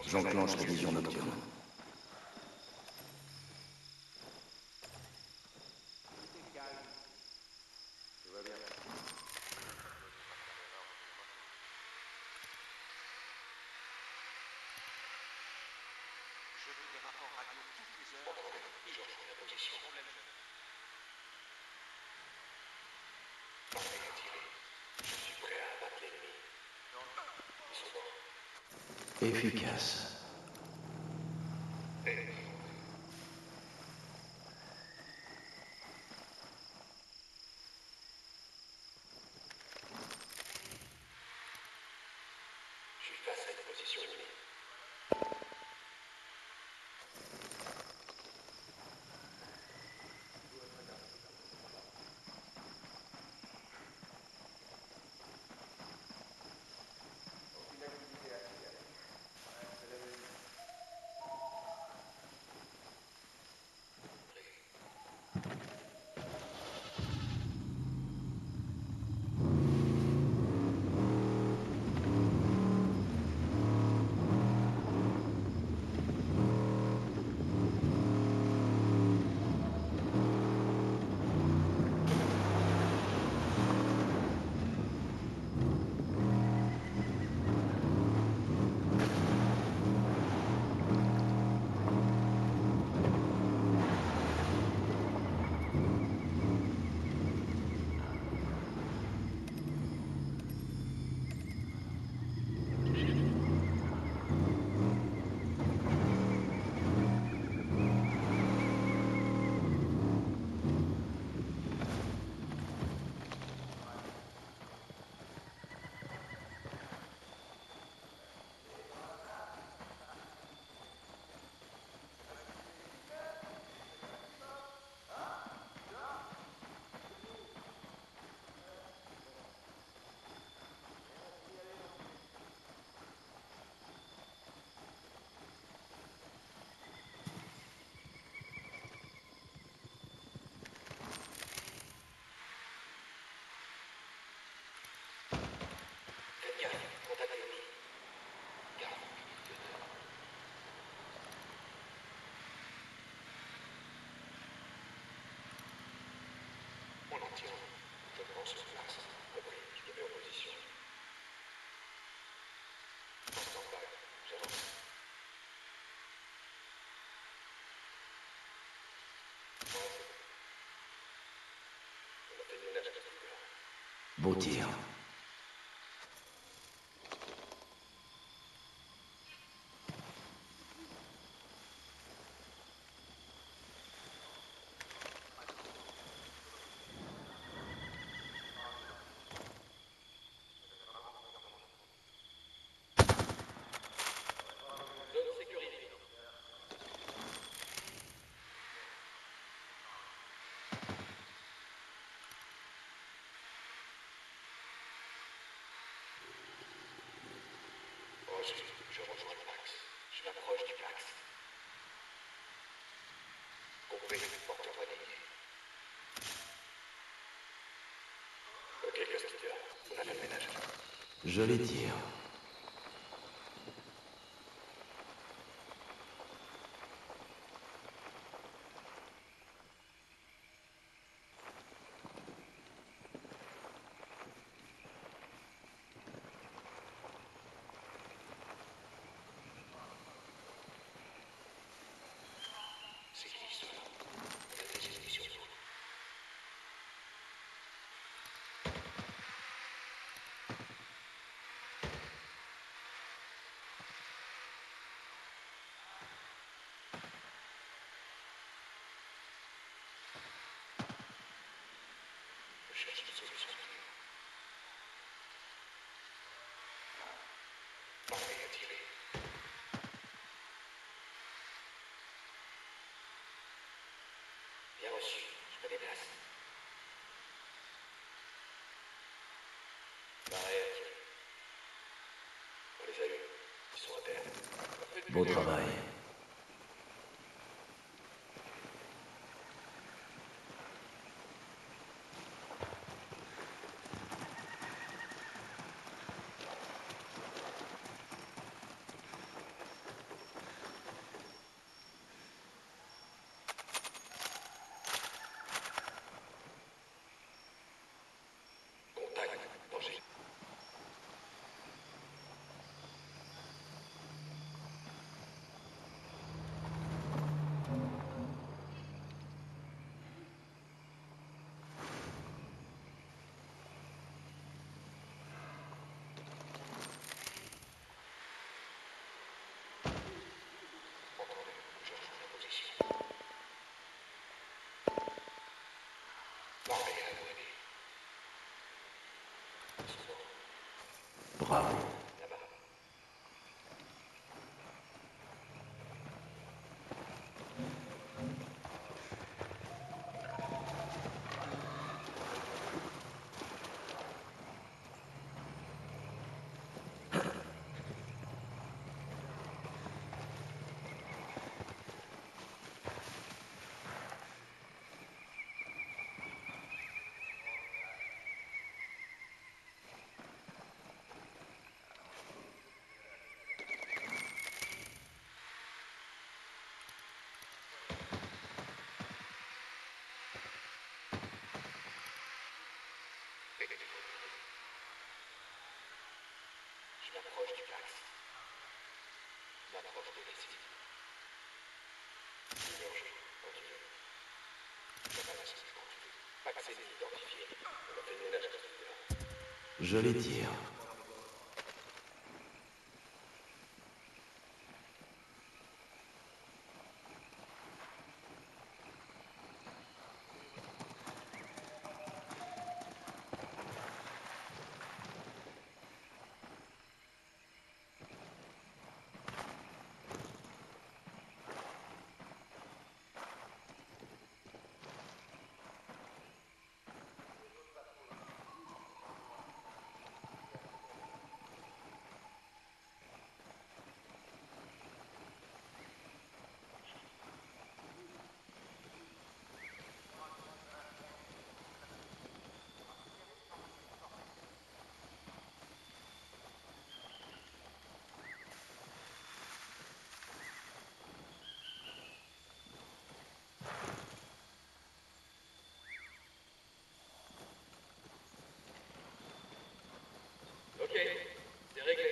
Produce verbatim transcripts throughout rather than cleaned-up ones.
J'enclenche la vision nocturne. Efficace. Je suis face à une position ennemie. Je me rends sur place. Compris, je me mets en position. En stand-by, j'avance. Ouais, c'est bon. On a fait le ménage à ce niveau-là. Beau tir. Zone sécurisée. Oh, je, je rejoins le max. Je m'approche du max. Compris, porteur vanille. Ok, Custer, on a fait le ménage. Je les tire. C'est qui ceux-là? On a des ennemis sur nous. Je cherche une solution. Pareil à tirer. Bien reçu, je me déplace. Pareil à tirer. On les a eus. Ils sont à terre. Beau travail. une approche du galaxie. Une approche dégressive. Émerger quand tu veux. La balance quand tu veux. Pas que c'est identifié. On a fait le ménage de ce là. Je les tire. Ok, c'est réglé.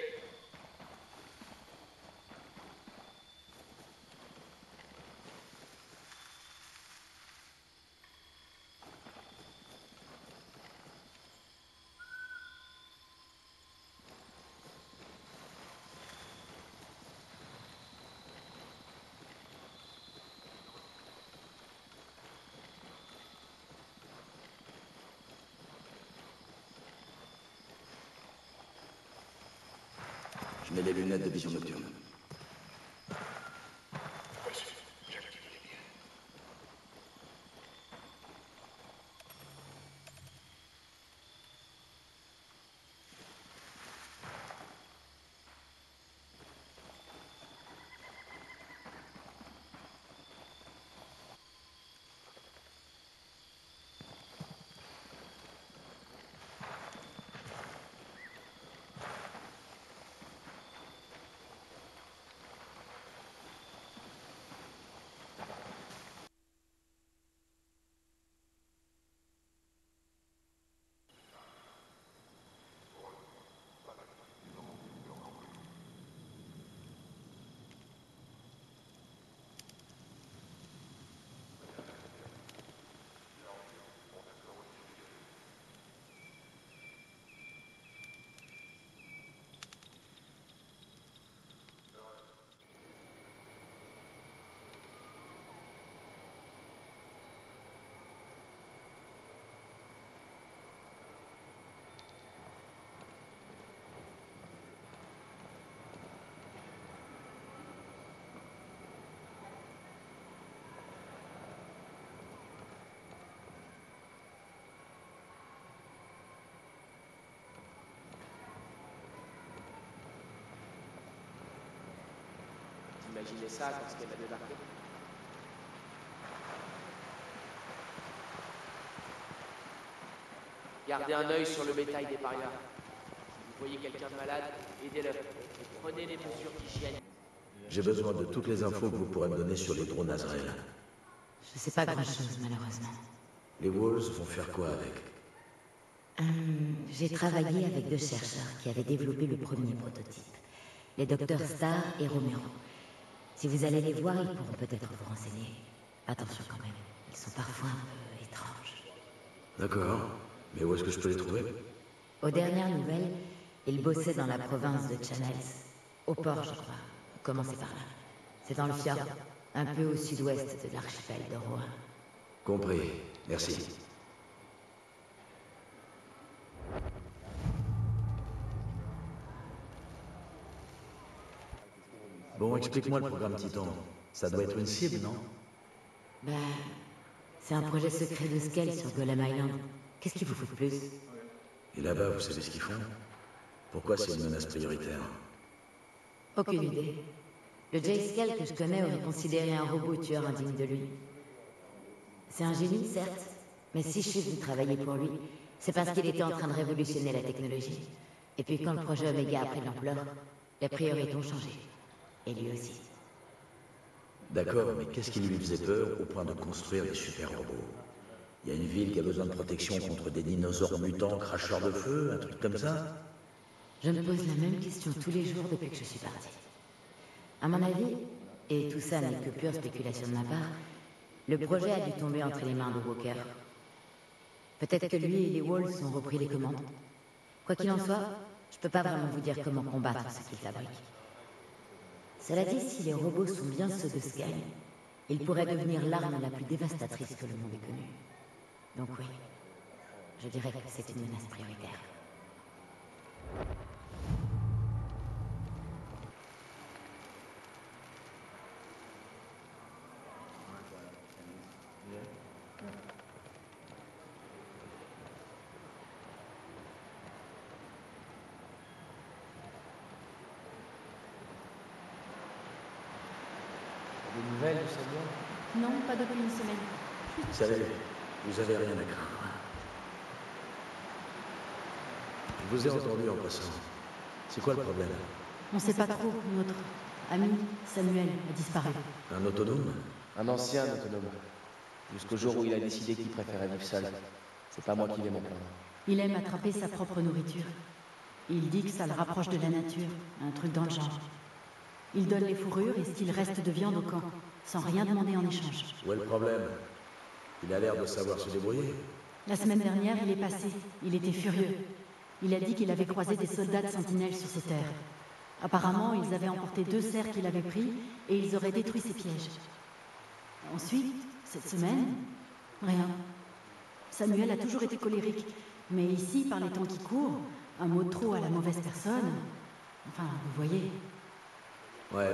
Je mets les lunettes de vision nocturne. Reçu. J'active les miens. Imaginez ça quand ce qu'elle a débarqué. Gardez un œil sur le bétail des parias. Si vous voyez quelqu'un de malade, aidez-le. Et prenez les mesures d'hygiène. J'ai besoin de toutes les infos que vous pourrez me donner sur les drones Azrael. Je sais pas grand-chose, malheureusement. Les Wolves vont faire quoi avec? Hum, J'ai travaillé avec deux chercheurs qui avaient développé le premier prototype. Les docteurs Starr et Romero. Si vous allez les voir, ils pourront peut-être vous renseigner. Attention quand même, ils sont parfois un peu étranges. D'accord. Mais où est-ce que je peux les trouver? Aux dernières nouvelles, ils bossaient dans la province de Channels. Au port, je crois. Commencez par là. C'est dans le fjord, un peu au sud-ouest de l'archipel de Rohan. Compris. Merci. Bon, explique-moi le programme Titan. Ça doit être une cible, non? Bah... c'est un projet secret de Skell sur Golem Island. Qu'est-ce qu'il vous faut de plus? Et là-bas, vous savez ce qu'ils font? Pourquoi c'est une menace prioritaire? Aucune idée. Le Jay Skell que je connais aurait considéré un robot tueur indigne de lui. C'est un génie, certes, mais si je suis venu travailler pour lui, c'est parce qu'il était en train de révolutionner la technologie. Et puis quand le projet Omega a pris de l'ampleur, les priorités ont changé. Et lui aussi. D'accord, mais qu'est-ce qui lui faisait peur au point de construire des super robots? Il y a une ville qui a besoin de protection contre des dinosaures mutants cracheurs de feu, un truc comme ça? Je me pose la même question tous les jours depuis que je suis partie. À mon avis, et tout ça n'est que pure spéculation de ma part, le projet a dû tomber entre les mains de Walker. Peut-être que lui et les Walls ont repris les commandes. Quoi qu'il en soit, je peux pas vraiment vous dire comment combattre ce qu'ils fabriquent. Cela dit, si les robots sont bien ceux de Sky, ils pourraient devenir l'arme la plus dévastatrice que le monde ait connue. Donc oui, je dirais que c'est une menace prioritaire. Des nouvelles de Samuel? Non, pas depuis une semaine. Salut, vous avez rien à craindre. Je vous ai entendu en passant. C'est quoi le problème? On sait pas trop. Notre ami Samuel a disparu. Un autonome? Un ancien autonome. Jusqu'au jour où il a décidé qu'il préférait vivre seul. C'est pas moi qui vais m'en plaindre. Il aime attraper sa propre nourriture. Il dit que ça le rapproche de la nature, un truc dans le genre. Il donne les fourrures et ce qu'il reste de viande au camp, sans rien demander en échange. Où est le problème? Il a l'air de savoir se débrouiller. La semaine dernière, il est passé. Il était furieux. Il a dit qu'il avait croisé des soldats de sentinelle sur ses terres. Apparemment, ils avaient emporté deux cerfs qu'il avait pris et ils auraient détruit ses pièges. Ensuite, cette semaine, rien. Samuel a toujours été colérique, mais ici, par les temps qui courent, un mot de trop à la mauvaise personne... Enfin, vous voyez... Ouais.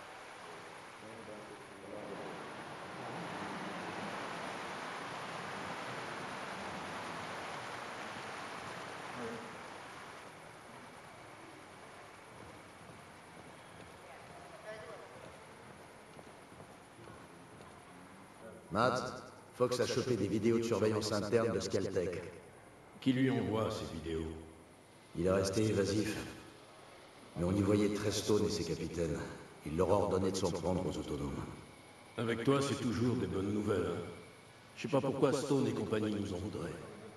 Matt, Fox a chopé des vidéos de surveillance interne de Skeltech. Qui lui envoie ces vidéos? Il est resté évasif. Mais on y voyait Trestone et ses capitaines. Il leur a ordonné de s'en prendre aux autonomes. Avec toi, c'est toujours des bonnes nouvelles, hein? Je sais pas pourquoi Stone et compagnie nous en voudraient.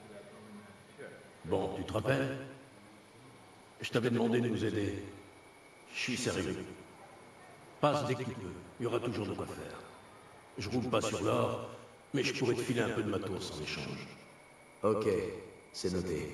Bon, tu te rappelles? Je t'avais demandé de nous aider. Je suis sérieux. Passe dès que tu peux. Il y aura toujours de quoi faire. Je roule pas sur l'or, mais je pourrais te filer un peu de matos en échange. Ok, c'est noté.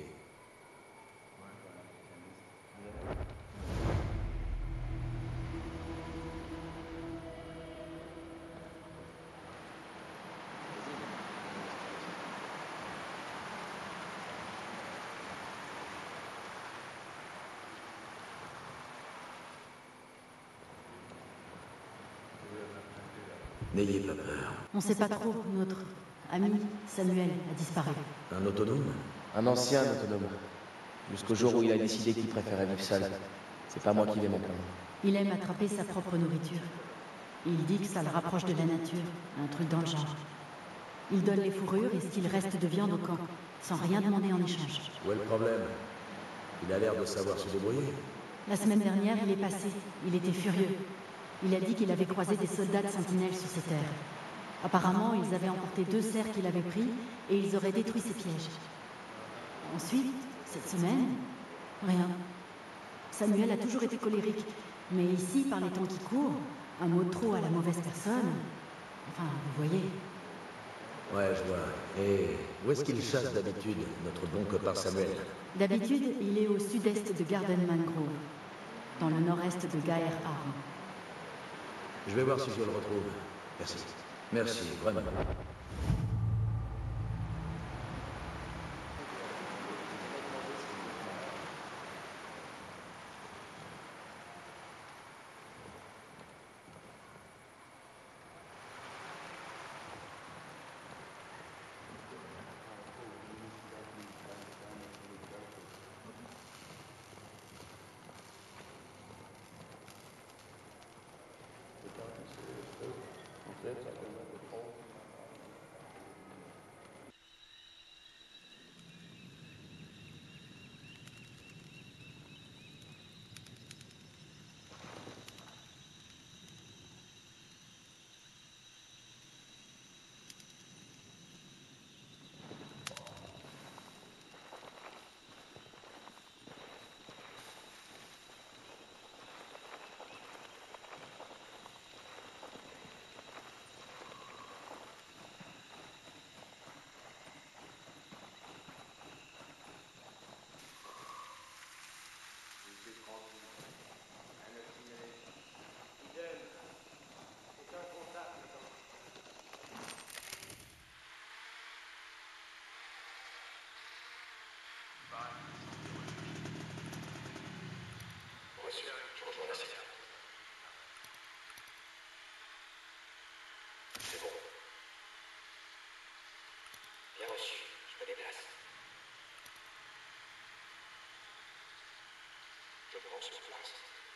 N'ayez pas peur. On sait pas trop. Notre ami Samuel a disparu. Un autonome? Un ancien autonome. Jusqu'au jour où il a décidé qu'il préférait vivre seul. C'est pas moi qui vais m'en plaindre. Il aime attraper sa propre nourriture. Il dit que ça le rapproche de la nature, un truc dans le genre. Il donne les fourrures et ce qu'il reste de viande au camp, sans rien demander en échange. Où est le problème? Il a l'air de savoir se débrouiller. La semaine dernière, il est passé. Il était furieux. Il a dit qu'il avait croisé des soldats de sentinelle sur ses terres. Apparemment, ils avaient emporté deux cerfs qu'il avait pris et ils auraient détruit ses pièges. Ensuite, cette semaine, rien. Samuel a toujours été colérique, mais ici, par les temps qui courent, un mot de trop à la mauvaise personne... Enfin, vous voyez... Ouais, je vois. Et où est-ce qu'il chasse d'habitude, notre bon copain Samuel? D'habitude, il est au sud-est de Garden Mangrove, dans le nord-est de Gaer Arm. Je vais voir si je le retrouve. Merci. Merci, vraiment. Bien reçu, je me déplace. Je me rends sur place.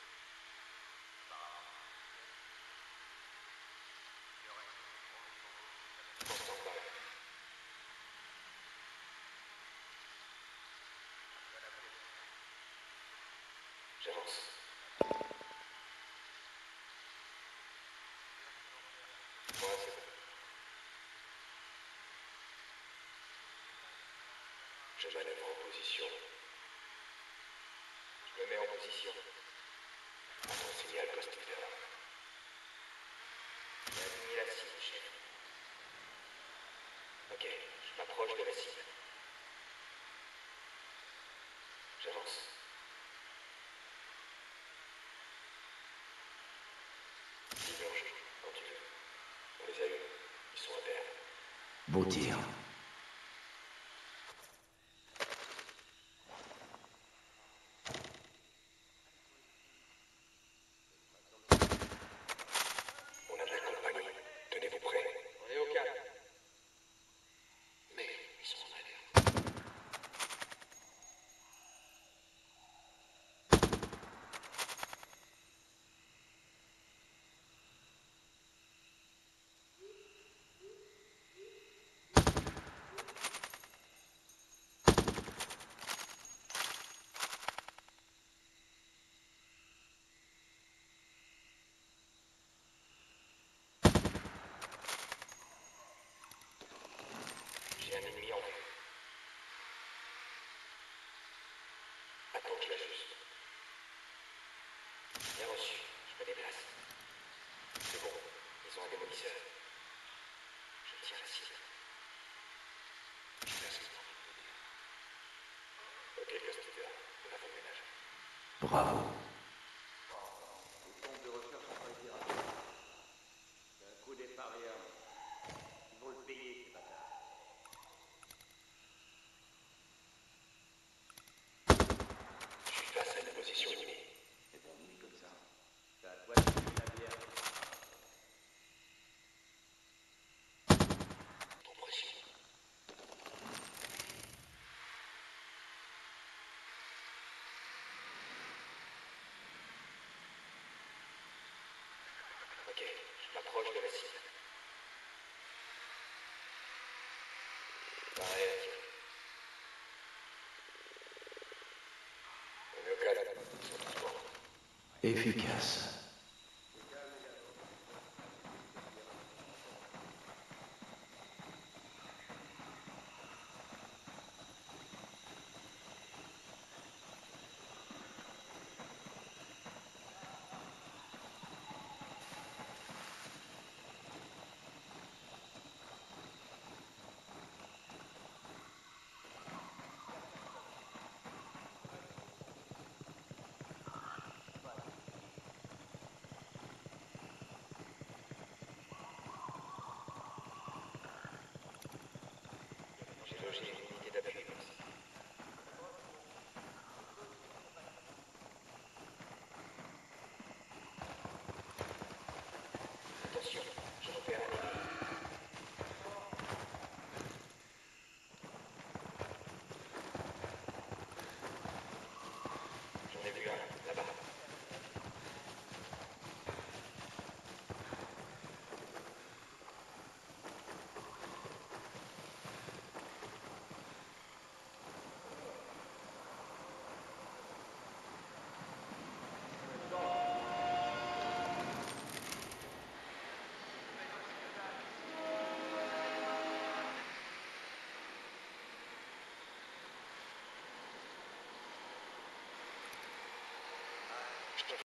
En stand-by. J'avance. Moi, c'est bon. Je manœuvre en position. Je me mets en position. Attends, signal Costiver. J'ai aligné la cible, chef. Ok, je m'approche de la cible. J'avance. Diverge, quand tu veux. On les a eus. Ils sont à terre. Beau tir. On a de la compagnie. Tenez-vous prêts. On est au calme. Mais ils sont en alerte. J'ai un ennemi en vue. Attends que je l'ajuste. Bien reçu, je me déplace. C'est bon, ils ont un démolisseur. Je tire la cible. Je fais ce que t'as envie de me dire. Ok, Costiver, on a fait le ménage. Bravo. Les pompes de recherche sont pas été rapides. C'est un coup des parias. Ils vont le payer, ces bâtards. Je suis face à une position ennemie. C'est bon, nuit comme ça. C'est à toi de tuer la bière. Trop pression. Ok, je m'approche de la cible. Pareil à tirer. On est au calme. Ils sont tous morts. Efficace.